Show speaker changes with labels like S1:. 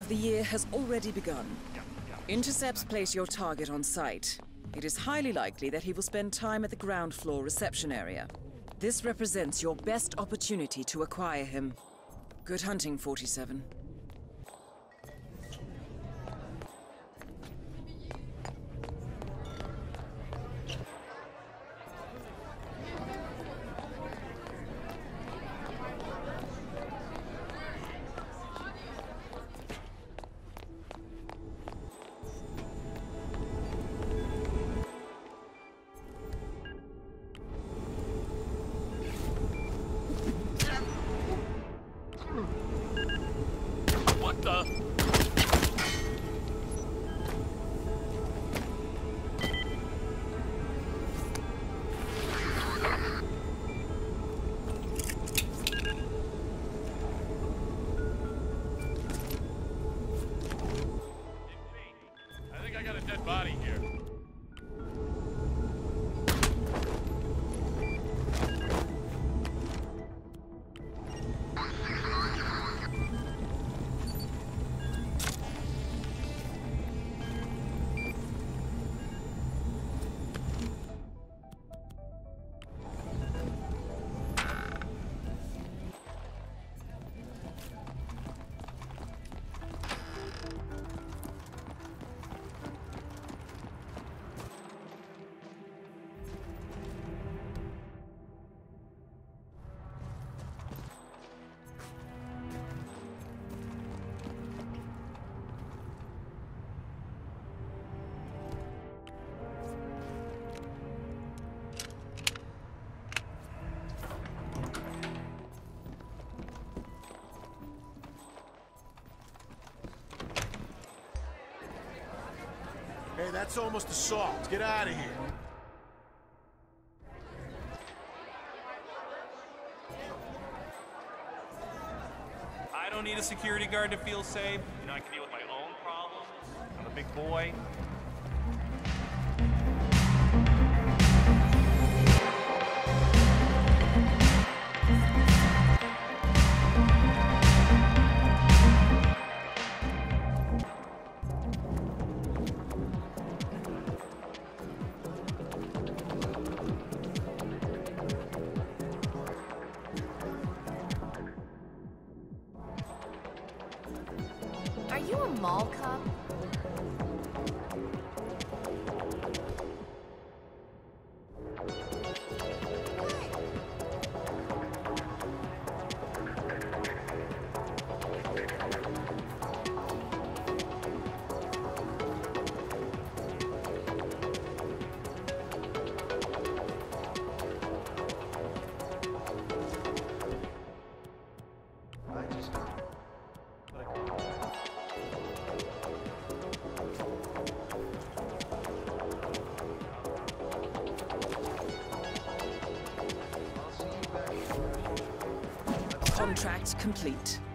S1: The year has already begun. Intercepts place your target on site. It is highly likely that he will spend time at the ground floor reception area. This represents your best opportunity to acquire him. Good hunting, 47.
S2: What the?
S3: I think I got a dead body here.
S4: Hey, that's almost assault. Get out of here.
S2: I don't need a security guard to feel safe. You know, I can deal with my own problems. I'm a big boy.
S5: Are you a mall cop?
S1: Contract complete.